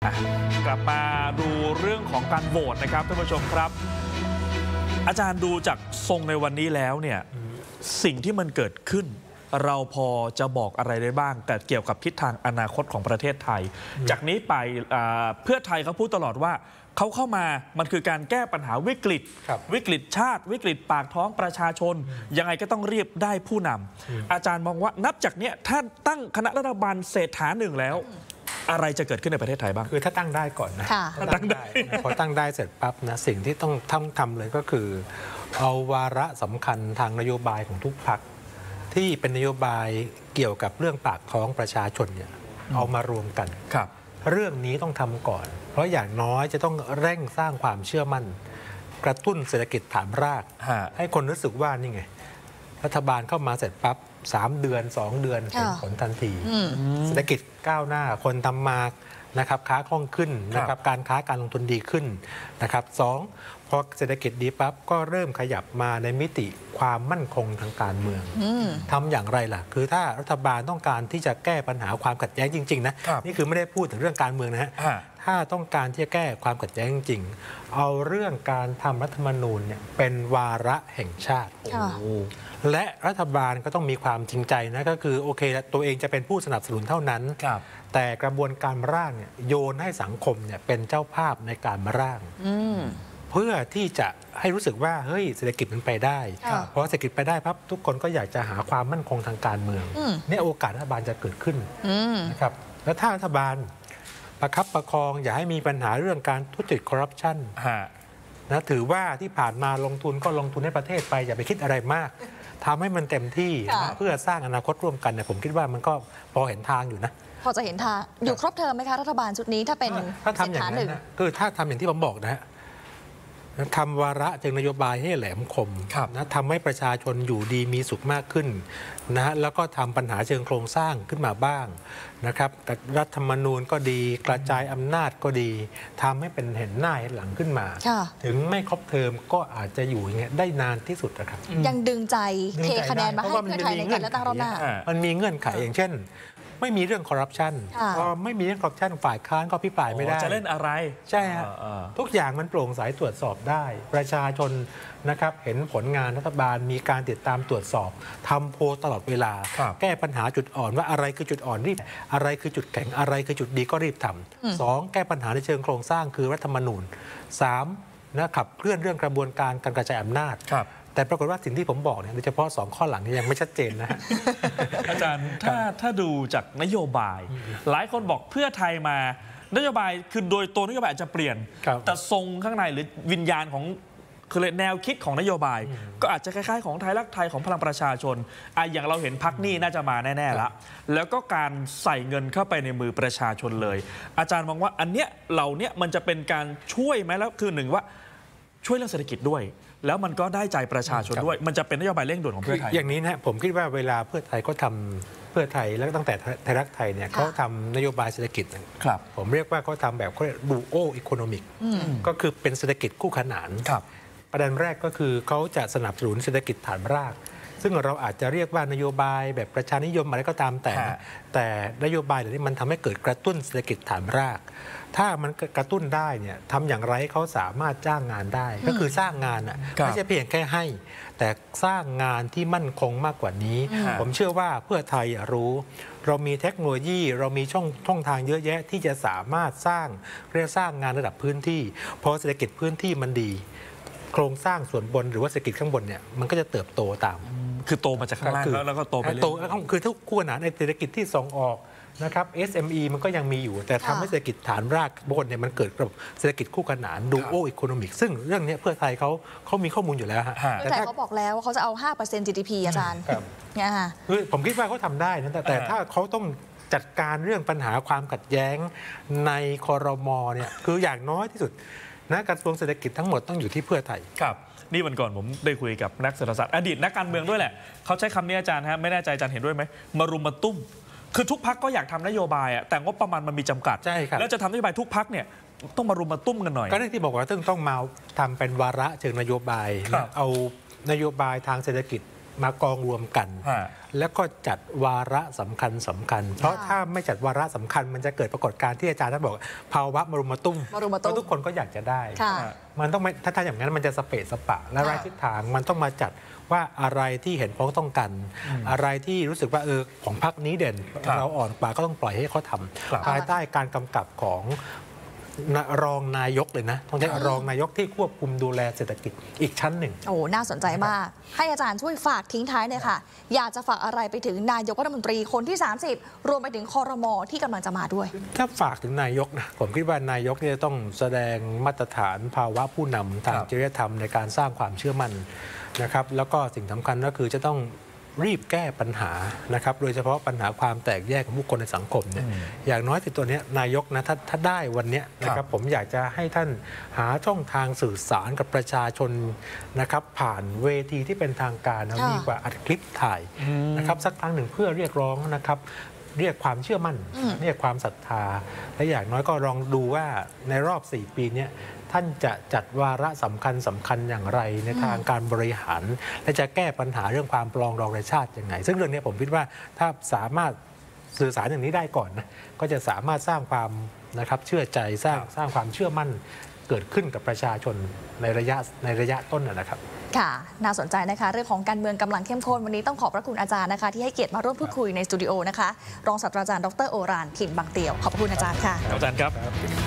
กลับมาดูเรื่องของการโหวตนะครับท่านผู้ชมครับอาจารย์ดูจากทรงในวันนี้แล้วเนี่ยสิ่งที่มันเกิดขึ้นเราพอจะบอกอะไรได้บ้างแต่เกี่ยวกับทิศทางอนาคตของประเทศไทยจากนี้ไปเพื่อไทยเขาพูดตลอดว่าเขาเข้ามามันคือการแก้ปัญหาวิกฤตชาติวิกฤตปากท้องประชาชนยังไงก็ต้องเรียบได้ผู้นำอาจารย์มองว่านับจากนี้ถ้าตั้งคณะรัฐบาลเศรษฐาหนึ่งแล้วอะไรจะเกิดขึ้นในประเทศไทยบ้างคือถ้าตั้งได้ก่อนนะถ้าตั้งได้พอตั้งได้เสร็จปั๊บนะสิ่งที่ต้องทำเลยก็คือเอาวาระสำคัญทางนโยบายของทุกพรรคที่เป็นนโยบายเกี่ยวกับเรื่องปากท้องประชาชนเนี่ยเอามารวมกันเรื่องนี้ต้องทำก่อนเพราะอย่างน้อยจะต้องเร่งสร้างความเชื่อมั่นกระตุ้นเศรษฐกิจฐานรากให้คนรู้สึกว่านี่ไงรัฐบาลเข้ามาเสร็จปั๊บ3 เดือน 2 เดือนเห็นผลทันทีเศรษฐกิจก้าวหน้าคนทำมานะครับค้าคล่องขึ้นนะครับการค้าการลงทุนดีขึ้นนะครับ2พอเศรษฐกิจดีปั๊บก็เริ่มขยับมาในมิติความมั่นคงทางการเมืองทำอย่างไรล่ะคือถ้ารัฐบาลต้องการที่จะแก้ปัญหาความขัดแย้งจริงๆนะนี่คือไม่ได้พูดถึงเรื่องการเมืองนะฮะถ้าต้องการที่จะแก้ความขัดแย้งจริงๆเอาเรื่องการทำรัฐธรรมนูญเนี่ยเป็นวาระแห่งชาติและรัฐบาลก็ต้องมีความจริงใจนะก็คือโอเคตัวเองจะเป็นผู้สนับสนุนเท่านั้นแต่กระบวนการร่างเนี่ยโยนให้สังคมเนี่ยเป็นเจ้าภาพในการมาร่างเพื่อที่จะให้รู้สึกว่าเฮ้ยเศรษฐกิจมันไปได้เพราะเศรษฐกิจไปได้ปั๊บทุกคนก็อยากจะหาความมั่นคงทางการเมืองเนี่ยโอกาสรัฐบาลจะเกิดขึ้นนะครับแล้วถ้ารัฐบาลประคับประคองอย่าให้มีปัญหาเรื่องการทุจริตคอร์รัปชันนะถือว่าที่ผ่านมาลงทุนก็ลงทุนให้ประเทศไปอย่าไปคิดอะไรมากทำให้มันเต็มที่เพื่อสร้างอนาคตร่วมกันเนี่ยผมคิดว่ามันก็พอเห็นทางอยู่นะพอจะเห็นทางอยู่ครบเทอมไหมคะรัฐบาลชุดนี้ถ้าเป็นถ้าทำอย่างนั้นคือถ้าทำอย่างที่ผมบอกนะฮะทำวาระเชิงนโยบายให้แหลมคมนะทำให้ประชาชนอยู่ดีมีสุขมากขึ้นนะฮะแล้วก็ทำปัญหาเชิงโครงสร้างขึ้นมาบ้างนะครับรัฐธรรมนูญก็ดีกระจายอำนาจก็ดีทำให้เป็นเห็นหน้าเห็นหลังขึ้นมาถึงไม่ครบเทอมก็อาจจะอยู่อย่างเงี้ยได้นานที่สุดนะครับยังดึงใจเทคะแนนมาให้เพื่อไทยในการเลือกตั้งรอบหน้ามันมีเงื่อนไขอย่างเช่นไม่มีเรื่องคอร์รัปชันพอไม่มีเรื่องคอร์รัปชันฝ่ายค้านก็พิปรายไม่ได้จะเล่นอะไรใช่ฮะทุกอย่างมันโปร่งใสตรวจสอบได้ประชาชนนะครับเห็นผลงานรัฐบาลมีการติดตามตรวจสอบทำโพลตลอดเวลาแก้ปัญหาจุดอ่อนว่าอะไรคือจุดอ่อนรีบอะไรคือจุดแข็งอะไรคือจุดดีก็รีบทำ2แก้ปัญหาในเชิงโครงสร้างคือรัฐธรรมนูญ3นะขับเคลื่อนเรื่องกระบวนการการกระจายอำนาจแต่ปรากฏว่าสิ่งที่ผมบอกเนี่ยโดยเฉพาะ2ข้อหลังนี้ยังไม่ชัดเจนนะอาจารย์ถ้าดูจากนโยบายหลายคนบอกเพื่อไทยมานโยบายคือโดยตัวนโยบายอาจจะเปลี่ยนแต่ทรงข้างในหรือวิญญาณของคือแนวคิดของนโยบายก็อาจจะคล้ายๆของไทยรักไทยของพลังประชาชนอย่างเราเห็นพรรคนี้น่าจะมาแน่ๆละแล้วก็การใส่เงินเข้าไปในมือประชาชนเลยอาจารย์มองว่าอันเนี้ยเหล่านี้มันจะเป็นการช่วยไหมแล้วคือหนึ่งว่าช่วยเรื่องเศรษฐกิจด้วยแล้วมันก็ได้ใจประชาชนด้วยมันจะเป็นนโยบายเร่งด่วนของเพื่อไทยอย่างนี้นะผมคิดว่าเวลาเพื่อไทยก็ทำเพื่อไทยแล้วตั้งแต่ไทยรักไทยเนี่ยเขาทำนโยบายเศรษฐกิจผมเรียกว่าเขาทำแบบเขาเรียกดูโออีโคโนมิกก็คือเป็นเศรษฐกิจคู่ขนานประเด็นแรกก็คือเขาจะสนับสนุนเศรษฐกิจฐานรากซึ่งเราอาจจะเรียกว่านโยบายแบบประชานิยมอะไรก็ตามแต่นโยบายเหล่านี้มันทำให้เกิดกระตุ้นเศรษฐกิจฐานรากถ้ามันกระตุ้นได้เนี่ยทำอย่างไรเขาสามารถจ้างงานได้ก็คือสร้างงานอ่ะไม่ใช่เพียงแค่ให้แต่สร้างงานที่มั่นคงมากกว่านี้ผมเชื่อว่าเพื่อไทยรู้เรามีเทคโนโลยีเรามีช่องทางเยอะแยะที่จะสามารถสร้างงานระดับพื้นที่พอเศรษฐกิจพื้นที่มันดีโครงสร้างส่วนบนหรือว่าเศรษฐกิจข้างบนเนี่ยมันก็จะเติบโตตามคือโตมาจากข้างล่างแล้วก็โตไปเรื่อยๆคือทุกคู่ขนานในเศรษฐกิจที่ส่งออกนะครับ SME มันก็ยังมีอยู่แต่ทำให้เศรษฐกิจฐานรากบนเนี่ยมันเกิดระบบเศรษฐกิจคู่ขนานดูโออีโคโนมิกซึ่งเรื่องนี้เพื่อไทยเขามีข้อมูลอยู่แล้วฮะแต่เขาบอกแล้วว่าเขาจะเอา 5% GDP อาจารย์เนี่ยค่ะคือผมคิดว่าเขาทำได้นะแต่ถ้าเขาต้องจัดการเรื่องปัญหาความขัดแย้งในครม.เนี่ยคืออย่างน้อยที่สุดนะกระทรวงเศรษฐกิจทั้งหมดต้องอยู่ที่เพื่อไทยครับนี่วันก่อนผมได้คุยกับนักเศรษฐศาสตร์อดีตนักการเมืองด้วยแหละเขาใช้คำนี้อาจารย์ฮะไม่แน่ใจอาจารย์เห็นด้วยไหมมารุมมาตุ้มคือทุกพรรคก็อยากทำนโยบายแต่งบประมาณมันมีจำกัดใช่ครับแล้วจะทำนโยบายทุกพรรคเนี่ยต้องมารุมมาตุ้มกันหน่อยก็ที่บอกว่าต้องมาทำเป็นวาระเชิงนโยบายเอานโยบายทางเศรษฐกิจมากองรวมกัน แล้วก็จัดวาระสำคัญ เพราะถ้าไม่จัดวาระสำคัญมันจะเกิดปรากฏการณ์ที่อาจารย์ท่านบอกภาวะมรุมมาตุ้มเพราะทุกคนก็อยากจะได้ มันต้องไม่ถ้าอย่างนั้นมันจะสเปะสปะและไร้ทิศทางมันต้องมาจัดว่าอะไรที่เห็นพ้องต้องกัน อะไรที่รู้สึกว่าของพรรคนี้เด่นเราอ่อนกว่าก็ต้องปล่อยให้เขาทำภายใต้การกำกับของรองนายกเลยนะต้องใช้รองนายกที่ควบคุมดูแลเศรษฐกิจอีกชั้นหนึ่งโอ้น่าสนใจมากให้อาจารย์ช่วยฝากทิ้งท้ายหน่อยค่ะอยากจะฝากอะไรไปถึงนายกรัฐมนตรีคนที่30รวมไปถึงครม.ที่กำลังจะมาด้วยถ้าฝากถึงนายกนะผมคิดว่านายกเนี่ยต้องแสดงมาตรฐานภาวะผู้นำทางจริยธรรมในการสร้างความเชื่อมั่นนะครับแล้วก็สิ่งสำคัญก็คือจะต้องรีบแก้ปัญหานะครับโดยเฉพาะปัญหาความแตกแยกของผู้คนในสังคมเนี่ยอย่างน้อยที่ตัวนี้นายกนะถ้าได้วันนี้นะครับผมอยากจะให้ท่านหาช่องทางสื่อสารกับประชาชนนะครับผ่านเวทีที่เป็นทางการนะดีกว่าอัดคลิปถ่ายนะครับสักครั้งหนึ่งเพื่อเรียกร้องนะครับเรียกความเชื่อมั่นเรียกความศรัทธาและอย่างน้อยก็ลองดูว่าในรอบ4 ปีนี้ท่านจะจัดวาระสำคัญอย่างไรในทางการบริหารและจะแก้ปัญหาเรื่องความปรองดองในชาติยังไงซึ่งเรื่องนี้ผมคิดว่าถ้าสามารถสื่อสารอย่างนี้ได้ก่อนนะก็จะสามารถสร้างความนะครับเชื่อใจสร้างความเชื่อมั่นเกิดขึ้นกับประชาชนในระยะต้นนะครับค่ะน่าสนใจนะคะเรื่องของการเมืองกำลังเข้มข้นวันนี้ต้องขอบพระคุณอาจารย์นะคะที่ให้เกียรติมาร่วมพูดคุยในสตูดิโอนะคะรองศาสตราจารย์ดร.โอราน ถิ่นบางเตี่ยวขอบคุณอาจารย์ค่ะอาจารย์ครับ